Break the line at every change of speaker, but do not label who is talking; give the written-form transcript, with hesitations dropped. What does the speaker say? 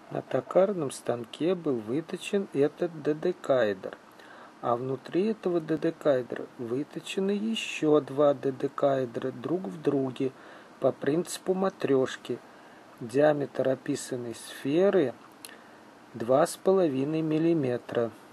На токарном станке был выточен этот додекаэдр, а внутри этого додекаэдра выточены еще два додекаэдра друг в друге по принципу матрешки. Диаметр описанной сферы 2,5 мм.